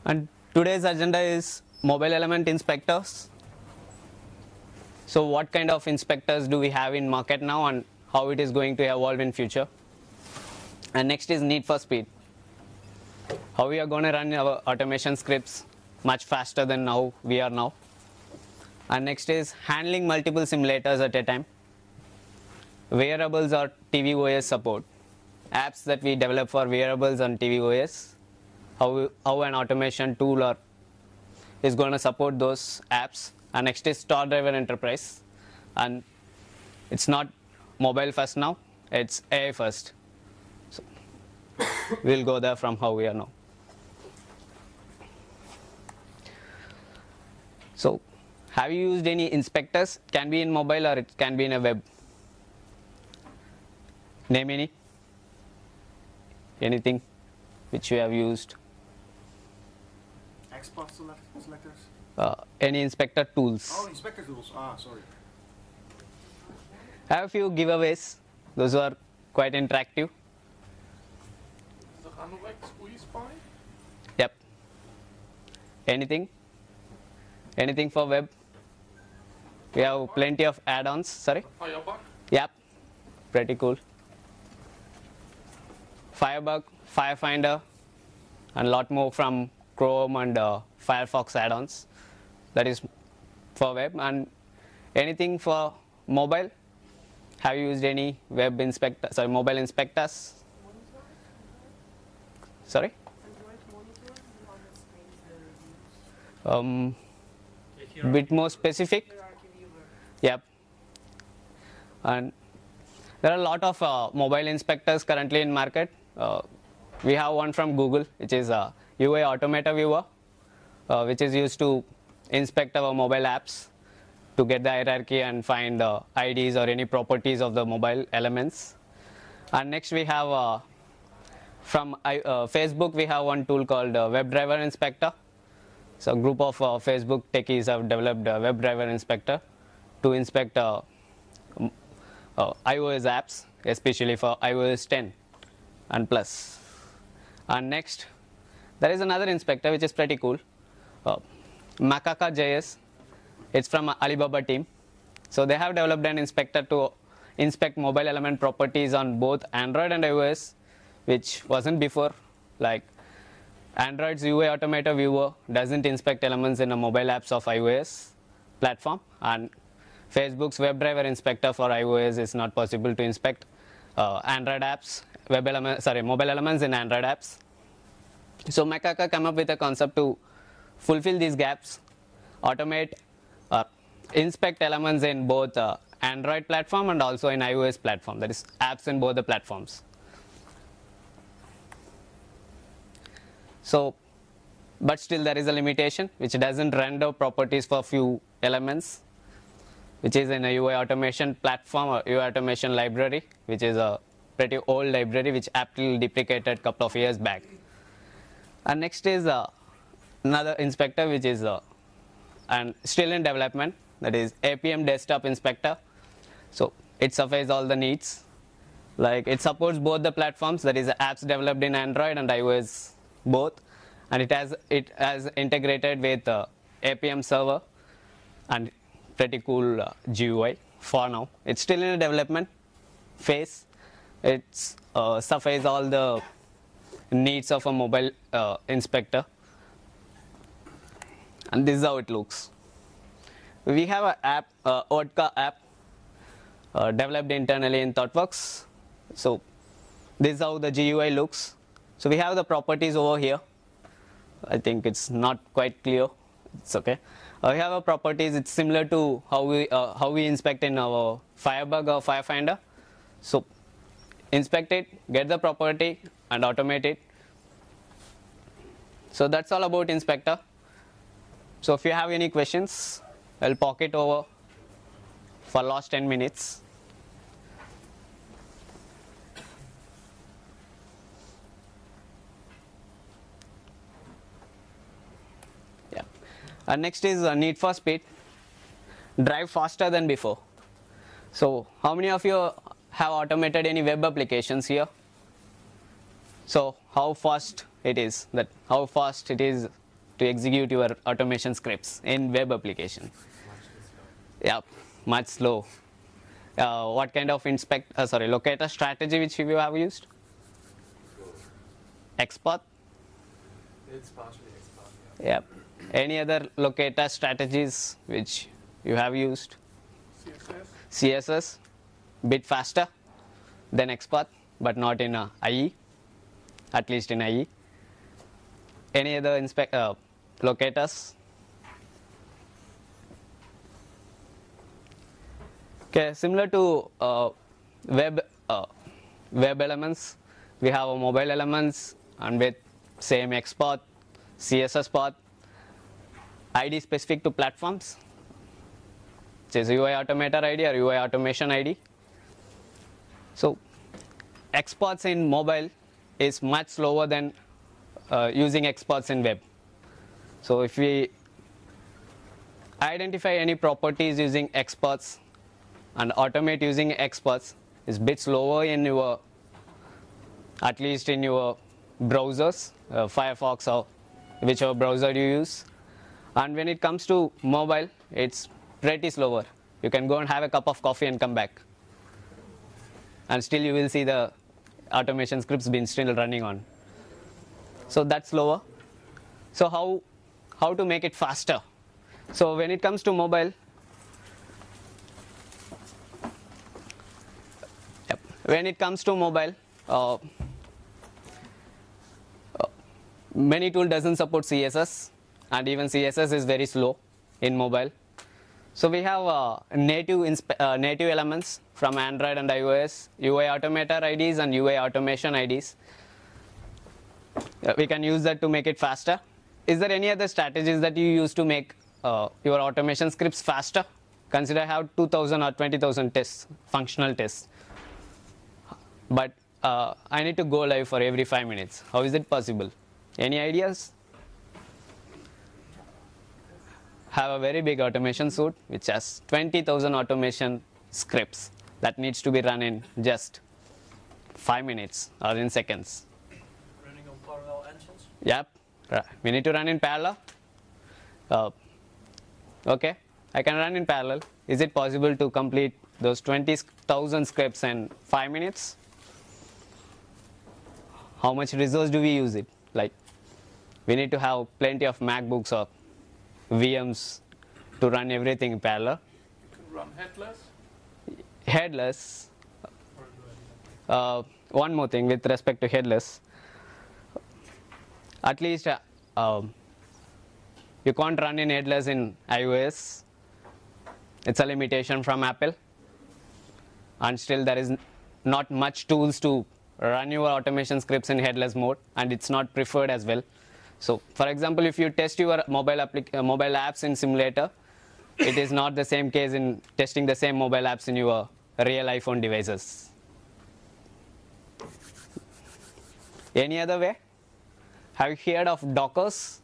And today's agenda is mobile element inspectors. So what kind of inspectors do we have in market now and how it is going to evolve in future. And next is need for speed. How we are going to run our automation scripts much faster than now we are now. And next is handling multiple simulators at a time. Wearables or tvOS support. Apps that we develop for wearables and tvOS. How an automation tool is going to support those apps. And next is star driver enterprise. And it's not mobile first now, it's AI first. So we'll go there from how we are now. So have you used any inspectors? Can be in mobile or it can be in a web. Name any? Anything which you have used? XPath selectors? Any inspector tools? Oh, inspector tools. Sorry. I have a few giveaways. Those are quite interactive. Yep. Anything? Anything for web? We have plenty of add-ons. Sorry? Firebug? Yep. Pretty cool. Firebug, Firefinder, and a lot more from Chrome and Firefox add-ons. That is for web. And anything for mobile? Have you used any web inspector? Sorry, mobile inspectors? Sorry? Bit more specific. Yep. And there are a lot of mobile inspectors currently in market. We have one from Google, which is UI Automata Viewer, which is used to inspect our mobile apps to get the hierarchy and find IDs or any properties of the mobile elements. And next we have from Facebook, we have one tool called WebDriver Inspector. So a group of Facebook techies have developed a WebDriver Inspector to inspect iOS apps, especially for iOS 10 and plus. And next, there is another inspector which is pretty cool, makethe.js. It's from Alibaba team. So they have developed an inspector to inspect mobile element properties on both Android and iOS, which wasn't before. Like Android's UI Automata Viewer doesn't inspect elements in the mobile apps of iOS platform, and Facebook's WebDriver Inspector for iOS is not possible to inspect Android apps, mobile elements in Android apps. So Makethe came up with a concept to fulfill these gaps, automate inspect elements in both Android platform and also in iOS platform, that is apps in both the platforms. So, but still there is a limitation which doesn't render properties for few elements, which is in a UI automation platform or UI automation library, which is a pretty old library which Apple deprecated a couple of years back. And next is another inspector which is and still in development, that is Appium Desktop Inspector. So it suffices all the needs. Like it supports both the platforms, that is apps developed in Android and iOS both, and it has integrated with Appium server and pretty cool GUI for now. It's still in a development phase. It's suffices all the needs of a mobile inspector. And this is how it looks. We have an app, Vodka app, developed internally in ThoughtWorks. So this is how the GUI looks. So we have the properties over here. I think it's not quite clear. It's okay. We have a properties. It's similar to how we inspect in our Firebug or Firefinder. So inspect it, get the property, and automate it. So that's all about inspector. So if you have any questions, I'll pocket over for last 10 minutes. Yeah. And next is need for speed. Drive faster than before. So how many of you have automated any web applications here? So how fast it is to execute your automation scripts in web application. Yeah, much slow. What kind of locator strategy which you have used? Export? It's partially export, yeah. Yep. Any other locator strategies which you have used? CSS, bit faster than export, but not in IE, at least in IE. Any other locators? Okay, similar to web elements, we have a mobile elements, and with same export, CSS path, ID specific to platforms, which is UI automator ID or UI automation ID. So exports in mobile is much slower than using exports in web. So if we identify any properties using exports and automate using exports, is bit slower in your, at least in your browsers, Firefox or whichever browser you use. And when it comes to mobile, it's pretty slower. You can go and have a cup of coffee and come back, and still you will see the automation scripts being still running on. So that's slower. So how to make it faster? So when it comes to mobile, many tool doesn't support CSS, and even CSS is very slow in mobile. So we have native elements from Android and iOS, UI automator IDs and UI automation IDs. We can use that to make it faster. Is there any other strategies that you use to make your automation scripts faster? Consider I have 2,000 or 20,000 tests, functional tests, but I need to go live for every 5 minutes. How is it possible? Any ideas? Have a very big automation suite which has 20,000 automation scripts that needs to be run in just 5 minutes or in seconds. Running on parallel engines? Yep, we need to run in parallel. Okay, I can run in parallel. Is it possible to complete those 20,000 scripts in 5 minutes? How much resource do we use it? Like, we need to have plenty of MacBooks or VMs to run everything in parallel. You can run headless? Headless. One more thing with respect to headless. At least you can't run in headless in iOS. It's a limitation from Apple. And still there is not much tools to run your automation scripts in headless mode, and it's not preferred as well. So for example, if you test your mobile apps in simulator, it is not the same case in testing the same mobile apps in your real iPhone devices. Any other way? Have you heard of Dockers?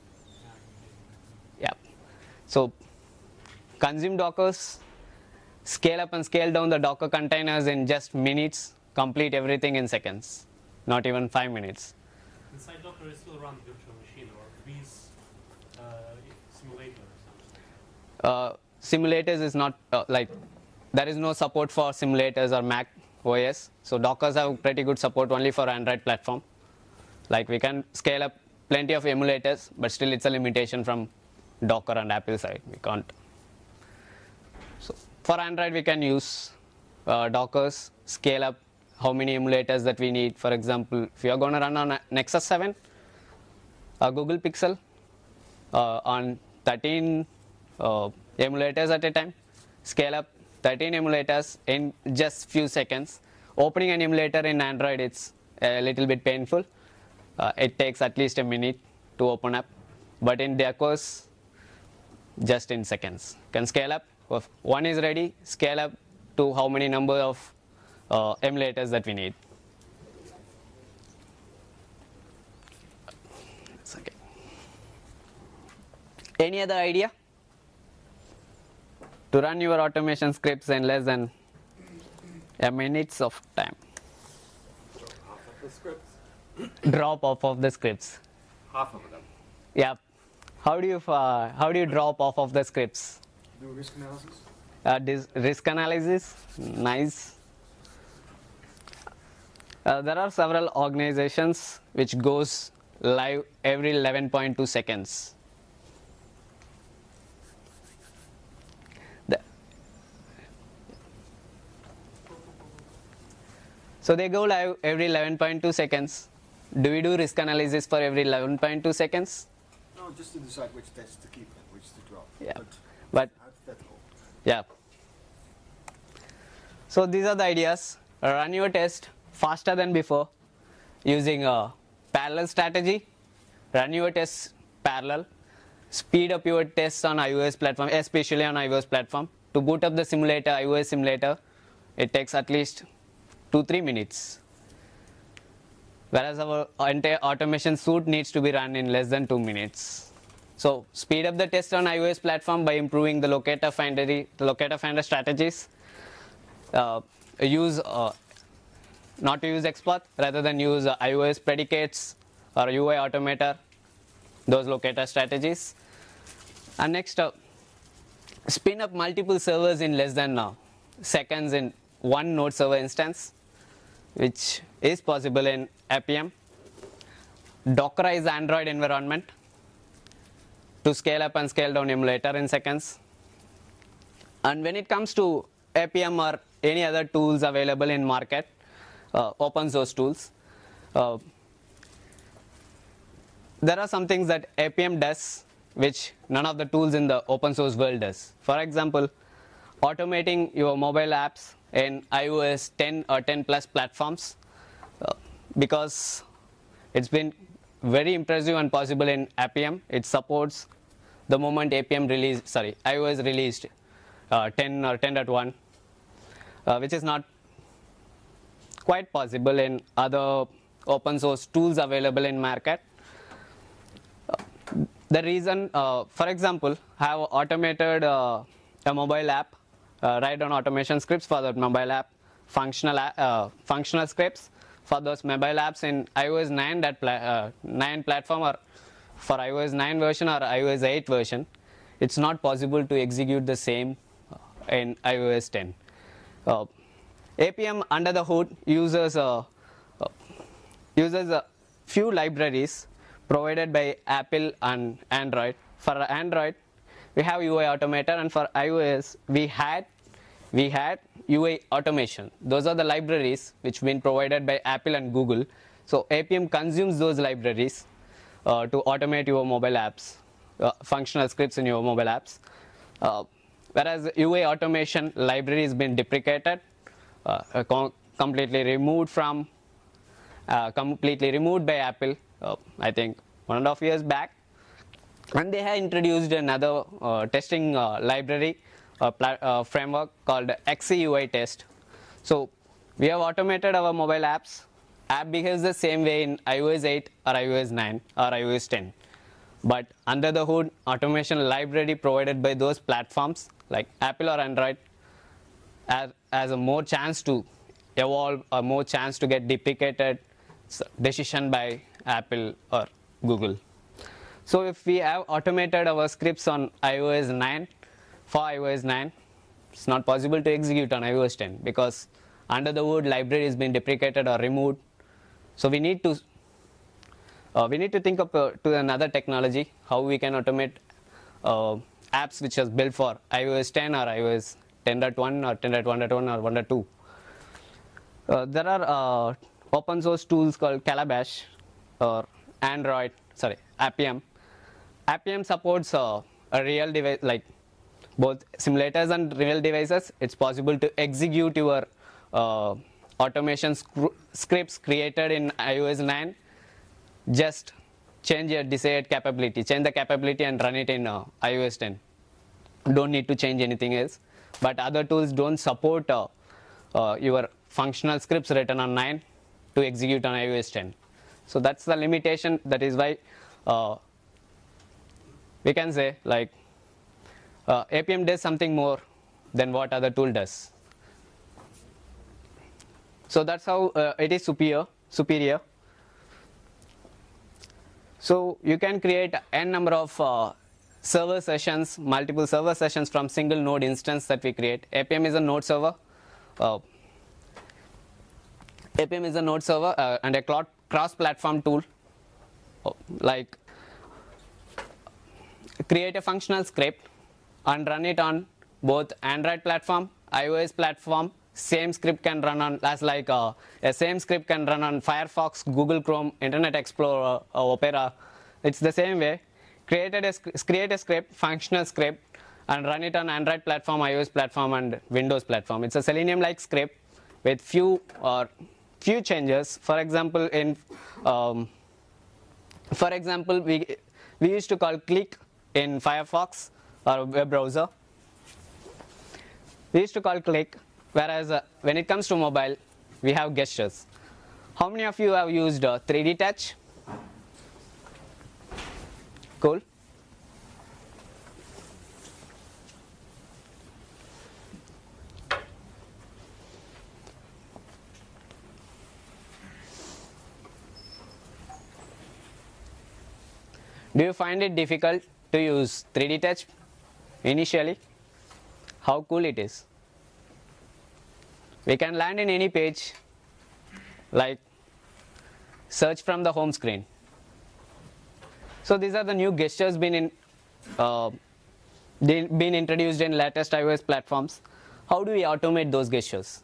Yeah. So consume Dockers, scale up and scale down the Docker containers in just minutes, complete everything in seconds, not even 5 minutes. Inside Docker is still run virtual machine or V's simulator or something? Simulators is not there is no support for simulators or Mac OS. So Dockers have pretty good support only for Android platform. Like, we can scale up plenty of emulators, but still it's a limitation from Docker and Apple side. We can't. So for Android we can use Dockers, scale up how many emulators that we need. For example, if you are going to run on Nexus 7 or Google Pixel on 13 emulators at a time, scale up 13 emulators in just few seconds. Opening an emulator in Android, it's a little bit painful. It takes at least a minute to open up, but in Dockers, just in seconds. Can scale up. If one is ready, scale up to how many number of emulators that we need. Okay. Any other idea to run your automation scripts in less than a minute of time? Half of the scripts. Drop off of the scripts. Half of them. Yeah, how do you drop off of the scripts? Do risk analysis. This risk analysis, nice. There are several organizations which goes live every 11.2 seconds. So they go live every 11.2 seconds. Do we do risk analysis for every 11.2 seconds? No, just to decide which tests to keep and which to drop. Yeah. But But hypothetical. yeah. So these are the ideas. Run your test faster than before using a parallel strategy. Run your tests parallel. Speed up your tests on iOS platform, especially on iOS platform. To boot up the simulator, iOS simulator, it takes at least 2-3 minutes. Whereas our entire automation suite needs to be run in less than 2 minutes. So speed up the test on iOS platform by improving the locator finder strategies. Use not to use exploit, rather than use iOS predicates or UI automator, those locator strategies. And next, spin up multiple servers in less than seconds in one node server instance, which is possible in Appium. Dockerize Android environment to scale up and scale down emulator in seconds. And when it comes to Appium or any other tools available in market, open source tools, there are some things that Appium does which none of the tools in the open source world does. For example, automating your mobile apps in iOS 10 or 10 plus platforms, because it's been very impressive and possible in Appium. It supports the moment iOS released 10 or 10.1, which is not quite possible in other open source tools available in market. The reason, for example, have automated a mobile app, write down automation scripts for that mobile app, functional scripts for those mobile apps in iOS 9 platform, or for iOS 9 version or iOS 8 version. It's not possible to execute the same in iOS 10. Appium under the hood uses a few libraries provided by Apple and Android. For Android, we have UI Automator, and for iOS, we had UI Automation. Those are the libraries which been provided by Apple and Google. So Appium consumes those libraries to automate your mobile apps, functional scripts in your mobile apps. Whereas UI Automation library has been deprecated, completely removed by Apple, I think 1.5 years back, and they have introduced another testing library framework called XCUI test. So we have automated our mobile apps. App behaves the same way in iOS 8 or iOS 9 or iOS 10, but under the hood, automation library provided by those platforms like Apple or Android has a more chance to evolve, or more chance to get deprecated decision by Apple or Google. So if we have automated our scripts on iOS 9, for iOS 9, it's not possible to execute on iOS 10 because under the hood library has been deprecated or removed. So we need to think of to another technology how we can automate apps which is built for iOS 10 or iOS 10.1 or 10.1.1 or 1.2. There are open source tools called Calabash or Appium. Appium supports a real device, like both simulators and real devices. It's possible to execute your automation scripts created in iOS 9. Just change your desired capability, change the capability and run it in iOS 10. Don't need to change anything else. But other tools don't support your functional scripts written on 9 to execute on iOS 10. So that's the limitation. That is why we can say like Appium does something more than what other tool does. So that's how it is superior. So you can create n number of server sessions, multiple server sessions from single node instance that we create. Appium is a node server. Appium is a node server and a cross-platform tool. Like create a functional script and run it on both Android platform, iOS platform. Same script can run on a same script can run on Firefox, Google Chrome, Internet Explorer, Opera. It's the same way. Create a script, functional script, and run it on Android platform, iOS platform, and Windows platform. It's a Selenium-like script with few changes. For example, we used to call click in Firefox or web browser. We used to call click, whereas when it comes to mobile, we have gestures. How many of you have used 3D touch? Cool. Do you find it difficult to use 3D touch initially? How cool it is. We can land in any page, like search from the home screen. So these are the new gestures been introduced in latest iOS platforms. How do we automate those gestures?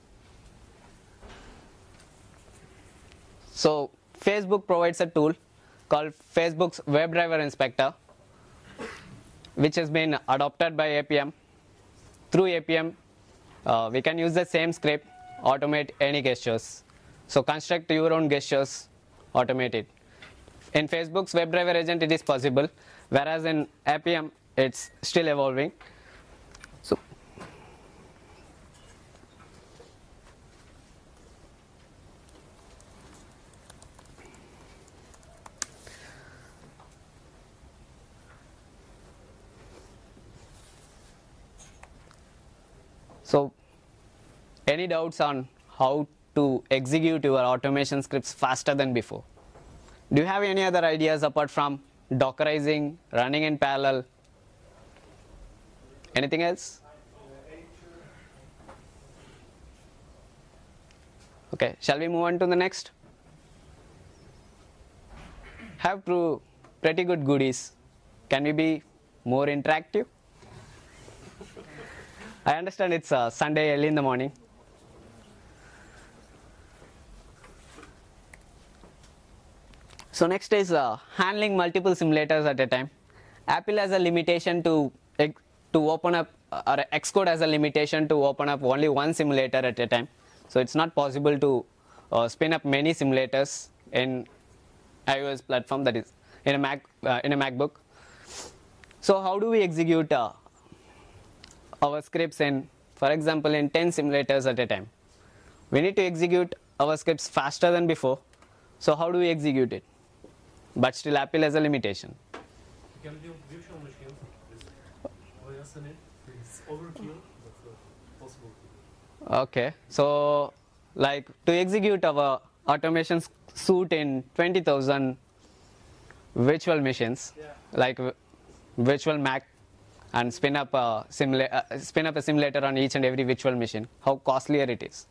So Facebook provides a tool called Facebook's WebDriver Inspector, which has been adopted by Appium. Through Appium, we can use the same script, automate any gestures. So construct your own gestures, automate it. In Facebook's WebDriver agent, it is possible, whereas in Appium, it's still evolving. So any doubts on how to execute your automation scripts faster than before? Do you have any other ideas apart from Dockerizing, running in parallel? Anything else? Okay, shall we move on to the next? Have pretty good goodies. Can we be more interactive? I understand it's Sunday early in the morning. So next is handling multiple simulators at a time. Apple has a limitation to open up, or Xcode has a limitation to open up only one simulator at a time. So it's not possible to spin up many simulators in iOS platform, that is in a MacBook. So how do we execute our scripts in, for example, in 10 simulators at a time? We need to execute our scripts faster than before. So how do we execute it? But still Apple has a limitation. You can build virtual machines with OS in it. It's overkill, but possible. Okay, so like to execute our automation suite in 20,000 virtual machines, like virtual Mac, and spin up a simulator on each and every virtual machine, how costlier it is.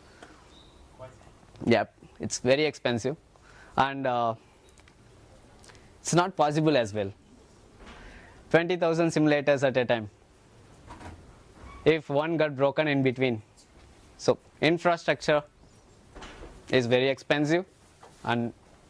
Yep, it's very expensive, and it's not possible as well. 20,000 simulators at a time, if one got broken in between. So infrastructure is very expensive, and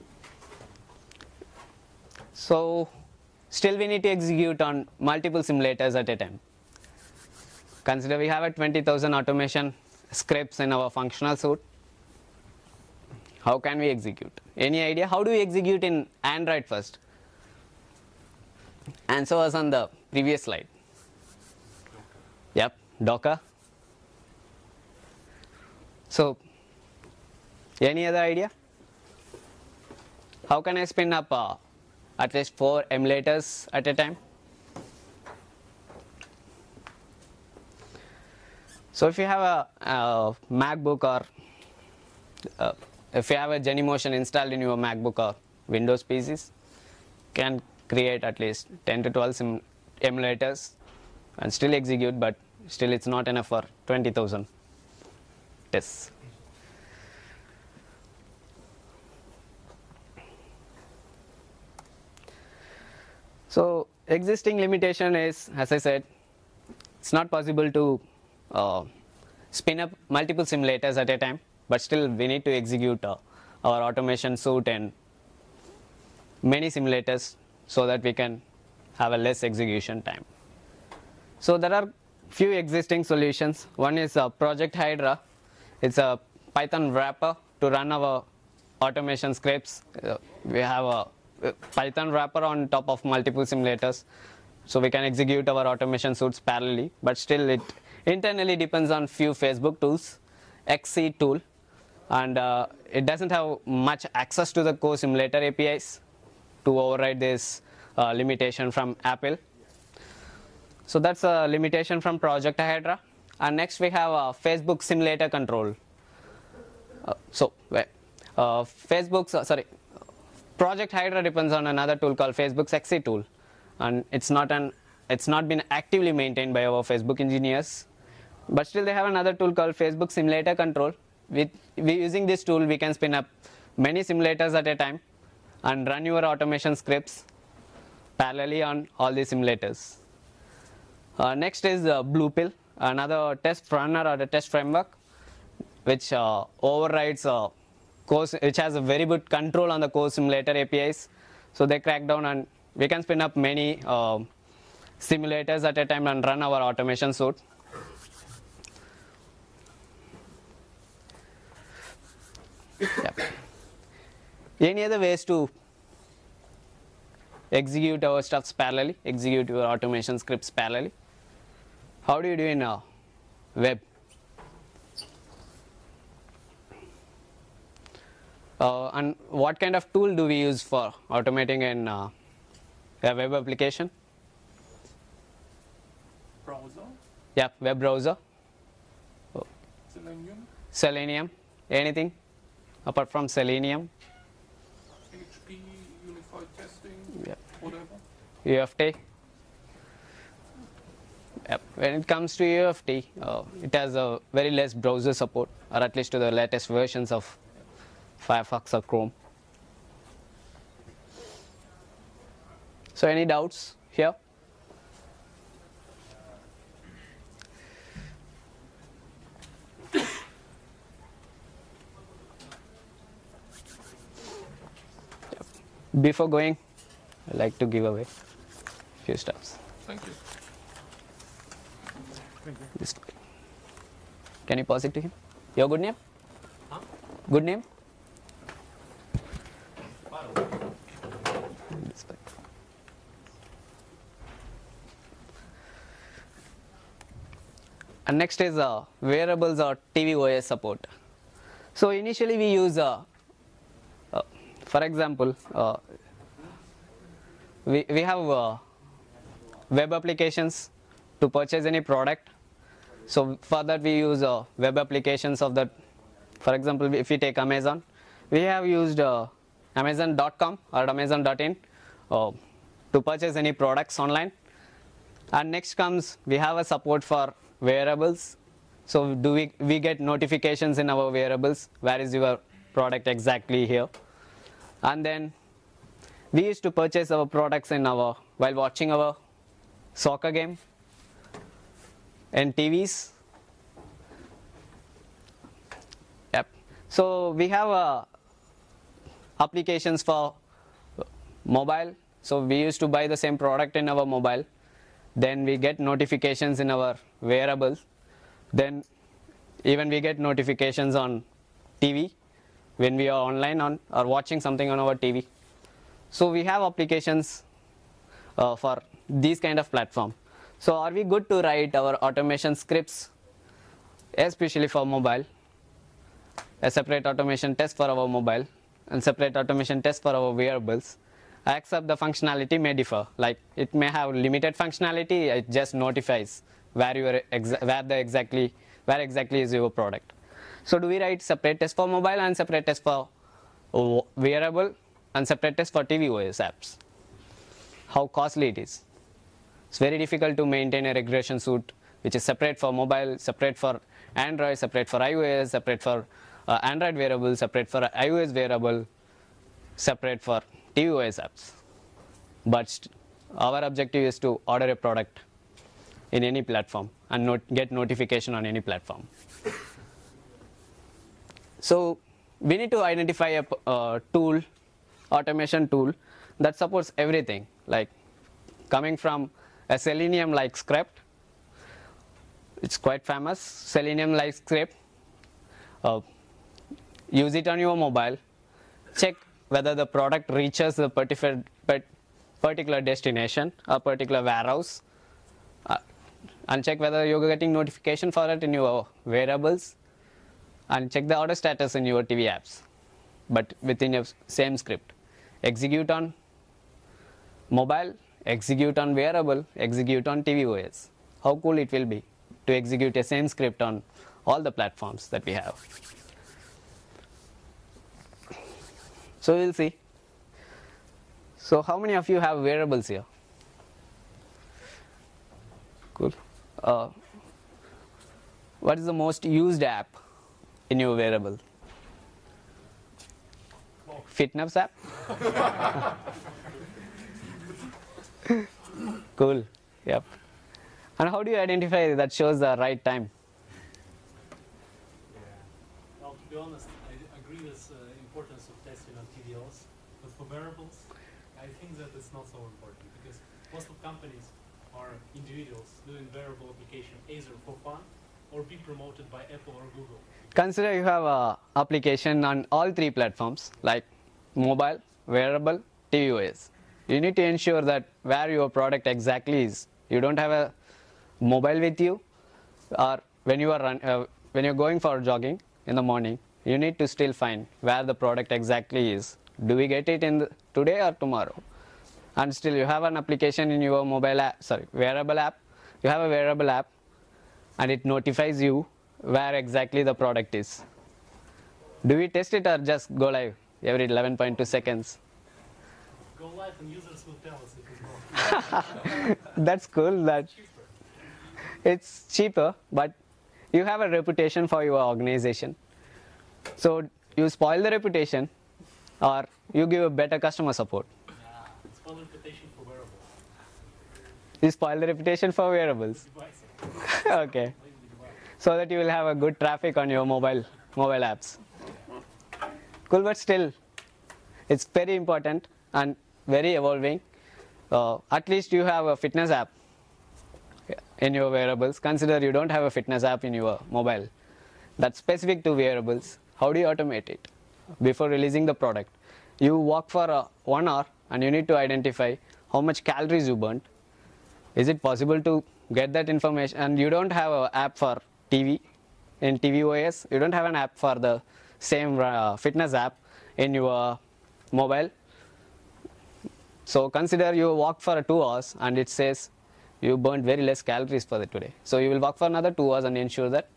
so still we need to execute on multiple simulators at a time. Consider we have a 20,000 automation scripts in our functional suite. How can we execute? Any idea? How do we execute in Android first? Answer was on the previous slide. Yep, Docker. So, any other idea? How can I spin up at least 4 emulators at a time? So if you have a MacBook, or if you have a Genymotion installed in your MacBook or Windows PCs, can create at least 10 to 12 emulators and still execute, but still it's not enough for 20,000 tests. So existing limitation is, as I said, it's not possible to spin up multiple simulators at a time, but still we need to execute our automation suite and many simulators so that we can have a less execution time. So there are few existing solutions. One is Project Hydra. It's a Python wrapper to run our automation scripts. We have a Python wrapper on top of multiple simulators, so we can execute our automation suites parallelly, but still it internally depends on few Facebook tools, XC tool, and it doesn't have much access to the core simulator APIs to override this limitation from Apple. So that's a limitation from Project Hydra. And next we have Facebook simulator control. Project Hydra depends on another tool called Facebook's XC tool, and it's not been actively maintained by our Facebook engineers, but still they have another tool called Facebook Simulator Control. Using this tool, we can spin up many simulators at a time and run your automation scripts parallelly on all these simulators. Next is Bluepill, another test runner or the test framework, which overrides which has a very good control on the core simulator APIs. So they crack down and we can spin up many simulators at a time and run our automation suite. Yep. Any other ways to execute our stuffs parallelly, execute your automation scripts parallelly? How do you do in web? And what kind of tool do we use for automating a web application? Browser, Yeah, web browser. Selenium, Selenium. Anything apart from Selenium? PHP, unified testing, Yep. whatever. UFT. Yep. When it comes to UFT, it has a very less browser support, or at least to the latest versions of Firefox or Chrome. So any doubts here? Before going, I'd like to give away a few stuffs. Thank you. This. Can you pass it to him? Your good name? Huh? Good name? And next is wearables or tvOS support. So initially we use, for example, we have web applications to purchase any product. So for that we use web applications of that. For example, if we take Amazon, we have used Amazon.com or Amazon.in to purchase any products online. And next comes, we have a support for wearables. So do we get notifications in our wearables? Where is your product exactly here? And then we used to purchase our products in while watching our soccer game and TVs. Yep. So we have applications for mobile. So we used to buy the same product in our mobile. Then we get notifications in our wearables. Then even we get notifications on TV when we are online or watching something on our TV. So we have applications for these kind of platform. So are we good to write our automation scripts, especially for mobile? A separate automation test for our mobile and separate automation test for our wearables. Except the functionality may differ. Like it may have limited functionality. It just notifies where exactly is your product. So do we write separate test for mobile and separate test for wearable and separate test for tvOS apps? how costly it is. It's very difficult to maintain a regression suite which is separate for mobile, separate for Android, separate for iOS, separate for Android wearable, separate for iOS wearable, separate for tvOS apps. But our objective is to order a product in any platform and get notification on any platform. So we need to identify a tool, automation tool that supports everything, like coming from a Selenium-like script. It's quite famous, Selenium-like script. Use it on your mobile. Check whether the product reaches the particular destination or particular warehouse, and check whether you're getting notification for it in your wearables, and check the order status in your TV apps, but within your same script. Execute on mobile, execute on wearable, execute on tvOS. How cool it will be to execute the same script on all the platforms that we have. So we'll see. So how many of you have wearables here? Cool. What is the most used app in your wearable? Fitness app? Cool. Yep. And how do you identify that shows the right time? Well, to be honest, I agree with the importance of testing on tvOS, but for wearables, I think that it's not so important because most of companies are individuals doing wearable application either for fun or be promoted by Apple or Google. Consider you have an application on all three platforms like mobile, wearable, tvOS. You need to ensure that where your product exactly is. You don't have a mobile with you, or when you are when you're going for jogging in the morning, you need to still find where the product exactly is. Do we get it in today or tomorrow? And still you have an application in your mobile app, wearable app. You have a wearable app and it notifies you where exactly the product is. Do we test it or just go live every 11.2 seconds? Go live and users will tell us if it's wrong. That's cool. It's cheaper, but you have a reputation for your organization. So you spoil the reputation or you give a better customer support. Spoil reputation for wearables. You spoil the reputation for wearables. Okay. So that you will have a good traffic on your mobile apps. Cool, but still, it's very important and very evolving. At least you have a fitness app in your wearables. Consider you don't have a fitness app in your mobile that's specific to wearables. How do you automate it? Before releasing the product, you walk for 1 hour and you need to identify how much calories you burnt. Is it possible to get that information? And you don't have an app for TV in tvOS. You don't have an app for the same fitness app in your mobile. So consider you walk for 2 hours and it says you burned very less calories for the today. So you will walk for another 2 hours and ensure that.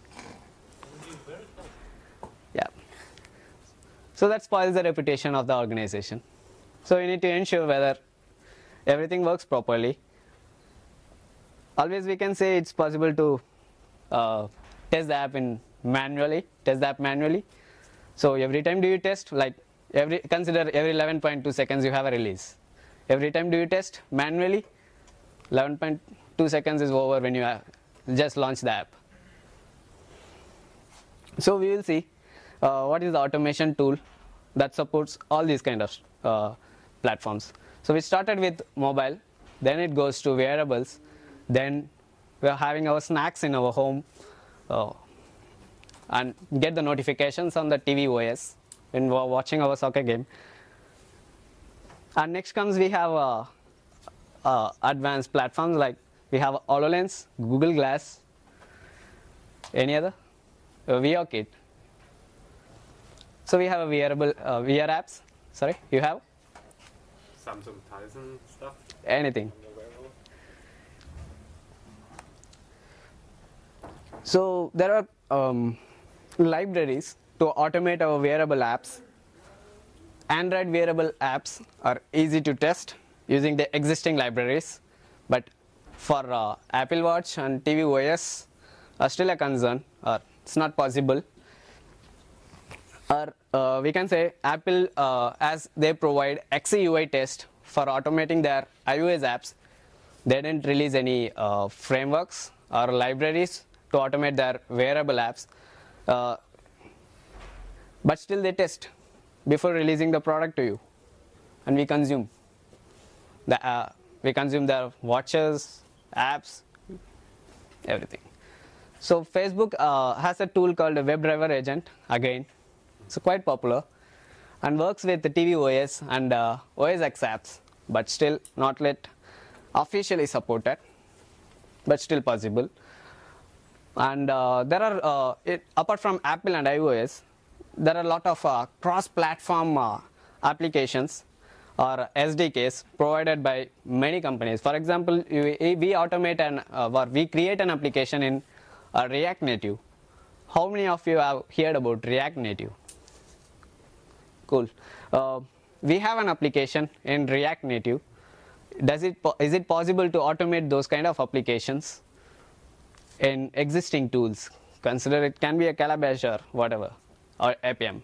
Yeah. So that spoils the reputation of the organization. So you need to ensure whether everything works properly. Always we can say it's possible to test the app manually. So every time do you test, like consider every 11.2 seconds you have a release. Every time do you test manually, 11.2 seconds is over when you just launch the app. So we will see what is the automation tool that supports all these kind of platforms. So we started with mobile, then it goes to wearables, then we are having our snacks in our home and get the notifications on the tvOS when we are watching our soccer game. And next comes we have advanced platforms like we have HoloLens, Google Glass, any other? VR Kit. So we have a wearable VR apps. Sorry, you have? Samsung Tizen stuff. Anything. So there are libraries to automate our wearable apps. Android wearable apps are easy to test using the existing libraries, but for Apple Watch and tvOS are still a concern, or it's not possible. Or we can say Apple, as they provide XUI test for automating their iOS apps, they didn't release any frameworks or libraries to automate their wearable apps, but still they test before releasing the product to you, and we consume their watches, apps, everything. So Facebook has a tool called a WebDriver agent. Again, it's quite popular and works with the tvOS and OS X apps, but still not yet officially supported, but still possible. And there are, apart from Apple and iOS, there are a lot of cross-platform applications or SDKs provided by many companies. For example, we automate or we create an application in React Native. How many of you have heard about React Native? Cool. We have an application in React Native. Is it possible to automate those kind of applications in existing tools? Consider it can be a Calabash or whatever, or Appium.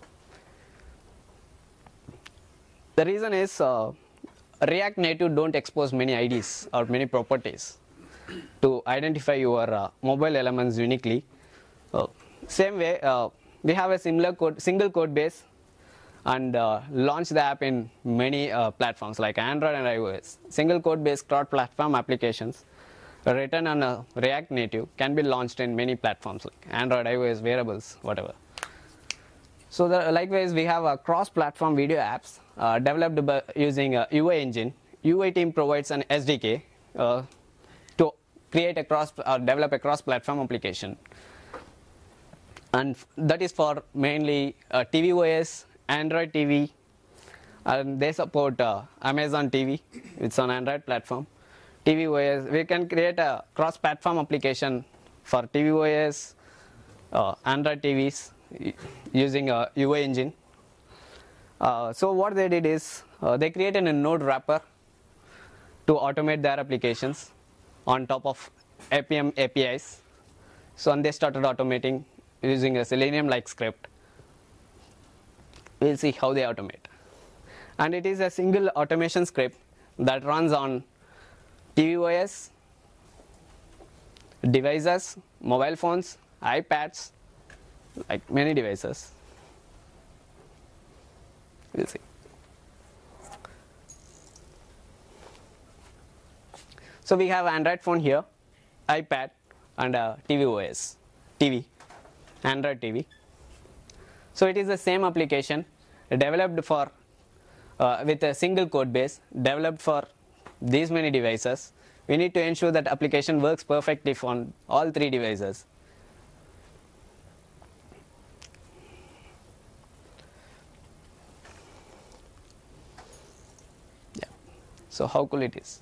The reason is React Native don't expose many IDs or many properties to identify your mobile elements uniquely. Same way, we have a single code base and launch the app in many platforms like Android and iOS. Single code base cross-platform applications written on React Native can be launched in many platforms like Android, iOS, Wearables, whatever. So likewise, we have cross-platform video apps developed by using a UI engine. UI team provides an SDK to create develop a cross-platform application, and that is for mainly tvOS, Android TV, and they support Amazon TV. It's on Android platform. tvOS, we can create a cross-platform application for tvOS, Android TVs using a UI engine. So what they did is they created a node wrapper to automate their applications on top of Appium APIs. So and they started automating using a Selenium-like script. We'll see how they automate. And it is a single automation script that runs on tvOS, devices, mobile phones, iPads, like many devices. We'll see. So we have Android phone here, iPad, and tvOS, TV, Android TV. So it is the same application developed for with a single code base developed for these many devices. We need to ensure that application works perfectly on all three devices. Yeah. So how cool it is.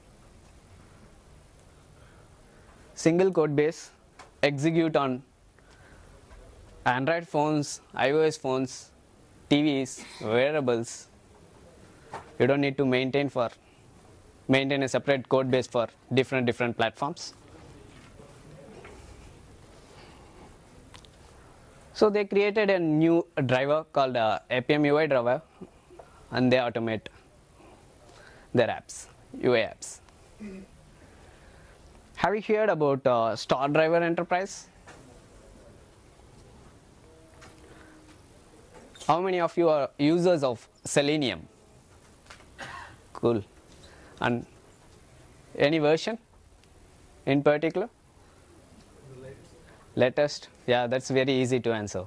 Single code base execute on Android phones, iOS phones, TVs, wearables. You don't need to maintain a separate code base for different platforms. So they created a new driver called Appium UI driver, and they automate their apps, UI apps. Have you heard about Star Driver Enterprise? How many of you are users of Selenium? Cool. And any version in particular? The Latest? Yeah, that's very easy to answer.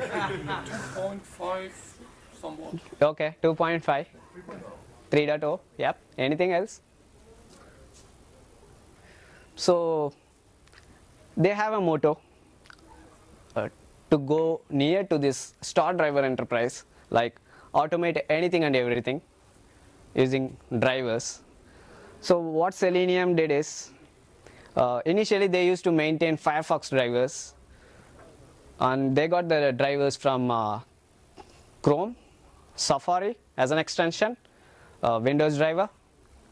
2.5 somewhat. Okay, 2.5, 3.0, yep. Anything else? So they have a motto to go near to this Star Driver Enterprise, like automate anything and everything using drivers. So what Selenium did is, initially they used to maintain Firefox drivers, and they got the drivers from Chrome, Safari as an extension, Windows driver,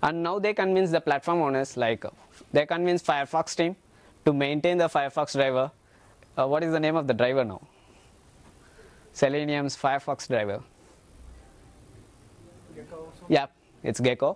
And now they convince the platform owners, like they convince Firefox team to maintain the Firefox driver. What is the name of the driver now? Selenium's Firefox driver. Gecko also? Yeah, it's Gecko.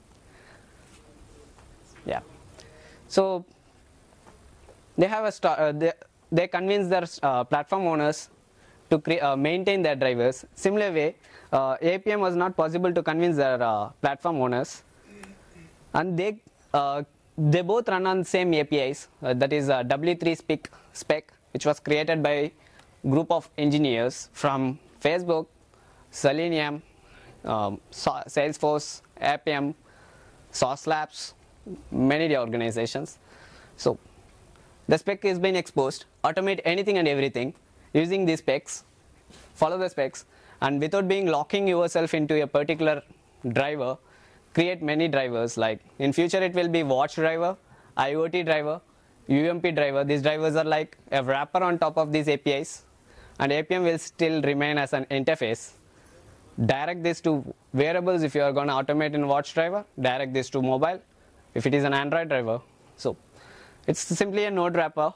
Yeah. So they have a they convince their platform owners to maintain their drivers. Similar way, Appium was not possible to convince their platform owners, and they both run on same APIs. That is W3 spec, which was created by group of engineers from Facebook, Selenium, Salesforce, Appium, Sauce Labs, many organizations. So the spec is being exposed. Automate anything and everything using these specs. Follow the specs, and without being locking yourself into a particular driver, create many drivers. Like in future, it will be watch driver, IoT driver, UMP driver. These drivers are like a wrapper on top of these APIs, and Appium will still remain as an interface. Direct this to wearables if you are going to automate in watch driver. Direct this to mobile if it is an Android driver. So it's simply a node wrapper.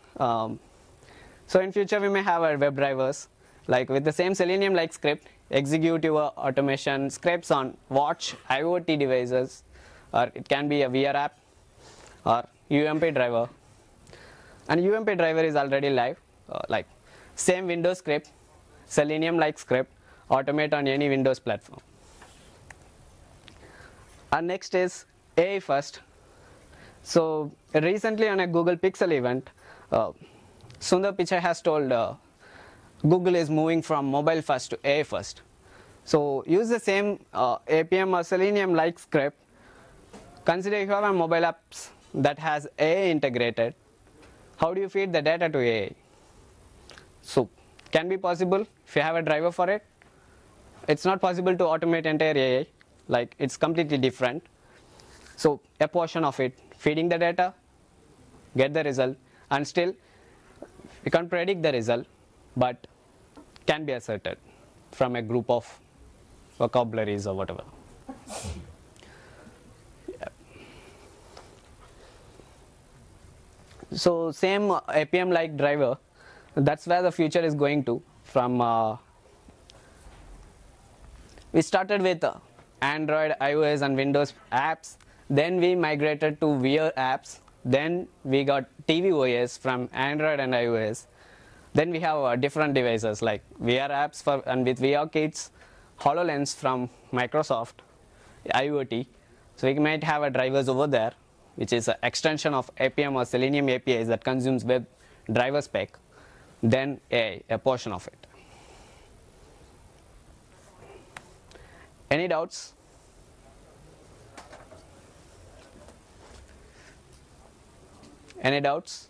So in future we may have our web drivers, like with the same Selenium like script, execute your automation scripts on watch, IoT devices, or it can be a VR app or UMP driver. And UMP driver is already live, like same Windows script, Selenium like script, automate on any Windows platform. And next is AI first. So recently on a Google Pixel event, Sundar Pichai has told Google is moving from mobile first to AI first. So use the same Appium or Selenium like script. Consider you have a mobile apps that has AI integrated. How do you feed the data to AI? So can be possible if you have a driver for it. It's not possible to automate entire AI, like it's completely different. So a portion of it, feeding the data, get the result, and still we can't predict the result, but can be asserted from a group of vocabularies or whatever. Yeah. So same Appium like driver, that's where the future is going to. From we started with Android, iOS and Windows apps, then we migrated to VR apps, then we got tvOS from Android and iOS. Then we have different devices like VR apps and with VR kits, HoloLens from Microsoft, IoT. So we might have a drivers over there, which is an extension of Appium or Selenium APIs that consumes web driver spec, then a portion of it. Any doubts? Any doubts?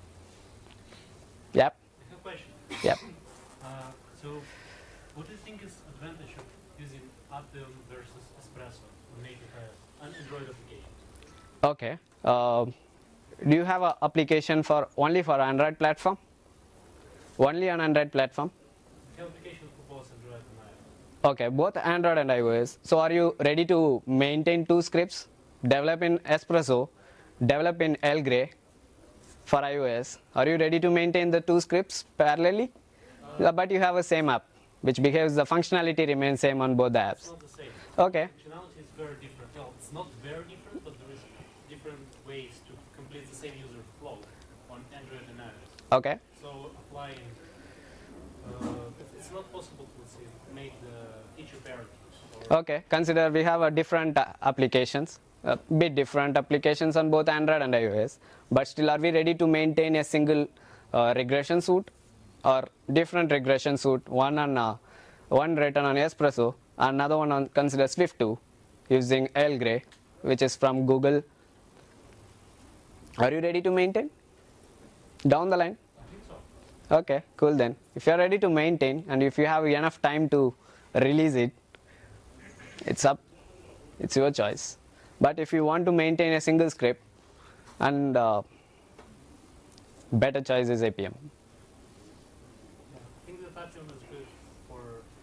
Yep. I have a question. Yep. So, what do you think is advantage of using Appium versus Espresso on native iOS and Android applications? Okay. Do you have an application for only for Android platform? Only on Android platform? I have application for both Android and iOS. Okay, both Android and iOS. So are you ready to maintain two scripts? Develop in Espresso, develop in Grey for iOS. Are you ready to maintain the two scripts parallelly? But you have a same app, which behaves, the functionality remains same on both the apps. It's not the same. Okay. Functionality is very different. Well, it's not very different, but there is different ways to complete the same user flow on Android and iOS. Okay. So applying, it's not possible to, let's say, make the feature parity. Okay. Consider we have a different applications, a bit different applications on both Android and iOS. But still, are we ready to maintain a single regression suite or different regression suite? One written on Espresso, another one on consider Swift 2 using Grey, which is from Google. Are you ready to maintain down the line? I think so. Okay, cool then. If you are ready to maintain and if you have enough time to release it, it's up. It's your choice. But if you want to maintain a single script, and better choice is Appium. Yeah, I think that Appium is good for